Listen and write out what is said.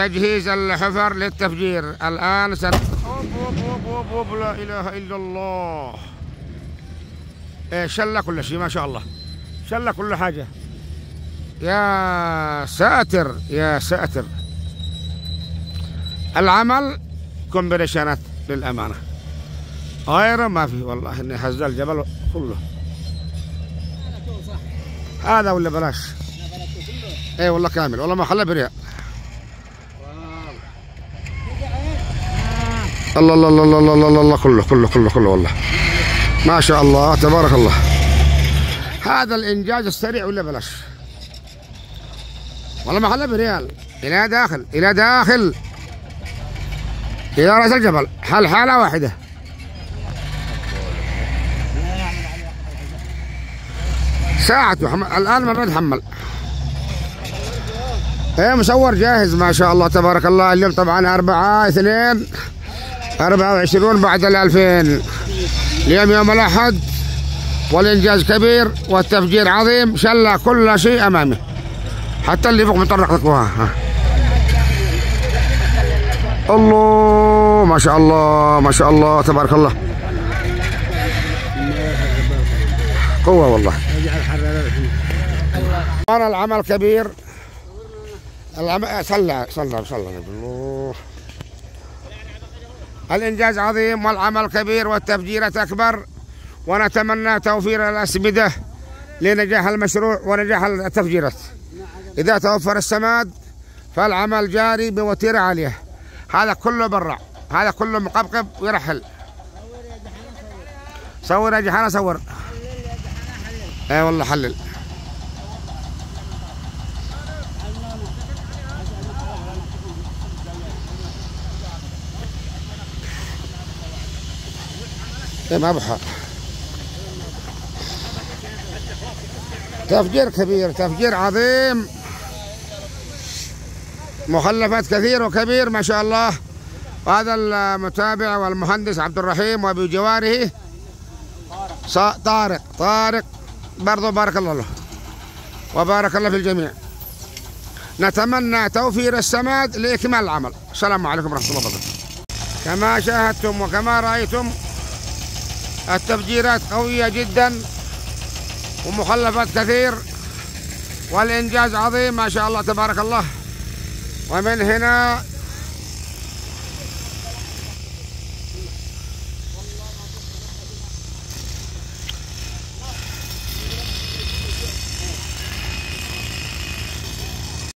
تجهيز الحفر للتفجير الآن أوب لا إله إلا الله. شل كل شيء ما شاء الله، شل كل حاجة. يا ساتر يا ساتر. العمل كومبريشنات للأمانة، غير ما في والله. إني هز الجبل كله هذا ولا بلاش؟ اي والله كامل والله ما خلى بريال. الله الله الله الله الله الله كله كله كله كله والله ما شاء الله تبارك الله. هذا الإنجاز السريع ولا بلاش؟ والله ما خلى بريال. إلى داخل إلى داخل إلى رأس الجبل، حالة واحدة. ساعة الآن ما بنتحمل. ايه مصور جاهز ما شاء الله تبارك الله. اليوم طبعا 4/2/24 بعد 2000. اليوم يوم الأحد والإنجاز كبير والتفجير عظيم. شلة كل شيء أمامه، حتى اللي فوق مطرق لكوها. الله ما شاء الله ما شاء الله تبارك الله. قوة والله. أنا العمل كبير. العمل صلى الله. الإنجاز عظيم والعمل كبير والتفجيرات أكبر، ونتمنى توفير الأسمدة لنجاح المشروع ونجاح التفجيرات. إذا توفر السماد فالعمل جاري بوتيرة عالية. هذا كله برع، هذا كله مقبقب ويرحل. صور يا جحانة صور. اي والله حلل. ايه ما بحق. تفجير كبير، تفجير عظيم، مخلفات كثير وكبير ما شاء الله. وهذا المتابع والمهندس عبد الرحيم وبجواره طارق برضو بارك الله له وبارك الله في الجميع. نتمنى توفير السماد لإكمال العمل. السلام عليكم ورحمة الله وبركاته. كما شاهدتم وكما رأيتم التفجيرات قوية جدا ومخلفات كثير والإنجاز عظيم ما شاء الله تبارك الله. ومن هنا